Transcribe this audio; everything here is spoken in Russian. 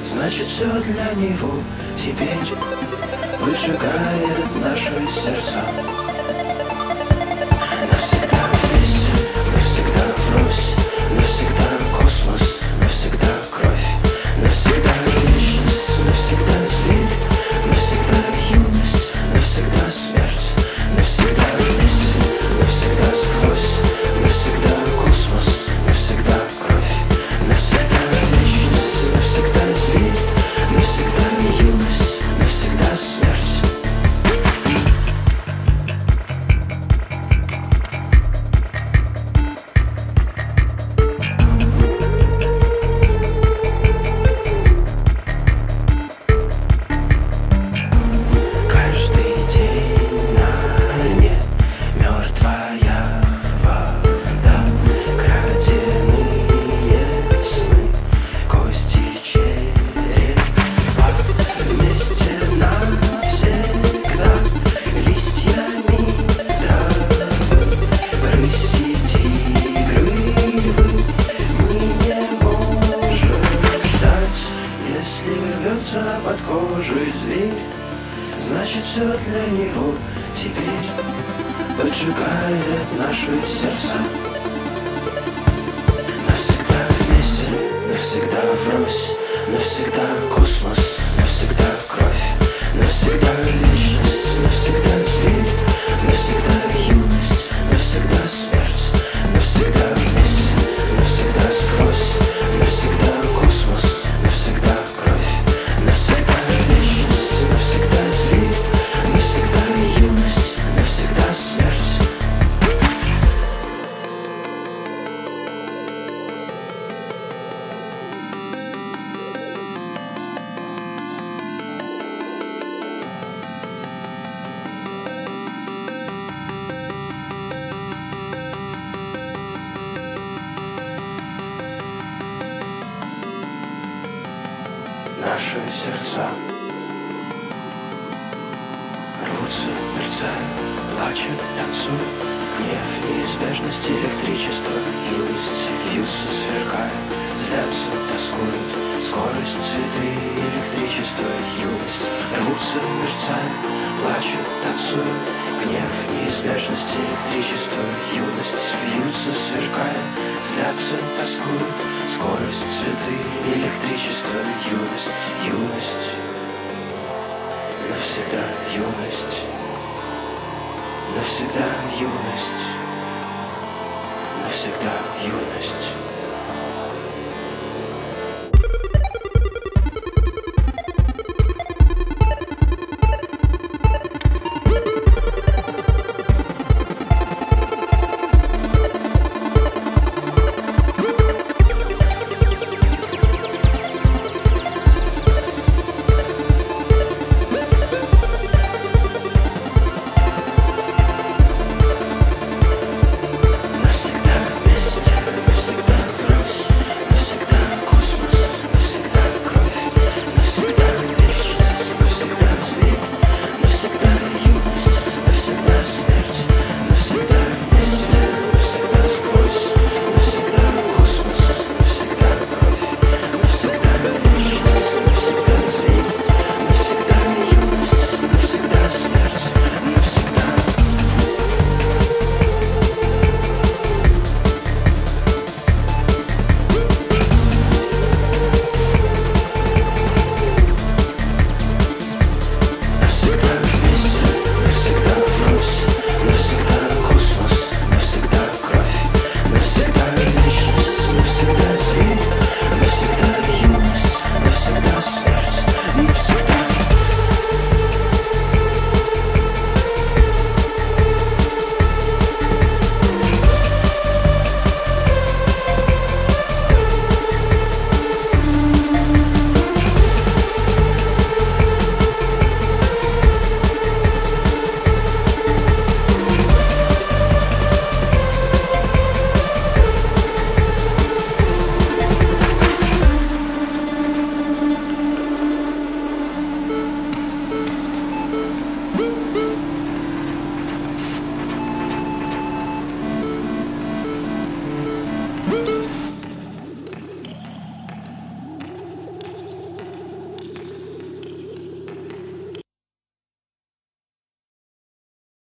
Значит, все для него теперь выжигает наши сердца. Навсегда вместе, навсегда врозь, навсегда космос, навсегда кровь, навсегда вечность, навсегда зверь, навсегда юность, навсегда смерть, навсегда вместе, навсегда сквозь, навсегда космос, навсегда кровь, навсегда вечность, навсегда зверь, навсегда юность, навсегда смерть. Каждый день на льне мертвая вода, краденые сны, кости черепа, вместе навсегда листьями травы, рыси, тигры, мы не можем ждать, если рвется под кожей зверь. Значит, все для него теперь поджигает наши сердца. Навсегда вместе, навсегда врозь, навсегда космос, навсегда кровь, навсегда вечность, навсегда зверь, навсегда юность, навсегда смерть, навсегда вместе, навсегда сквозь, навсегда космос, навсегда кровь, навсегда вечность, навсегда зверь, навсегда юность, навсегда смерть. Наши сердца рвутся, мерцают, плачут, танцуют. Гнев, неизбежность, электричество, юность, вьются, сверкают, злятся, тоскуют. Скорость, цветы, электричество, юность, рвутся, мерцают, плачут, танцуют. Гнев, неизбежность, электричество, юность, вьются, сверкают, злятся, тоскуют. Скорость, цветы, электричество, юность, юность, навсегда юность, навсегда юность, навсегда юность.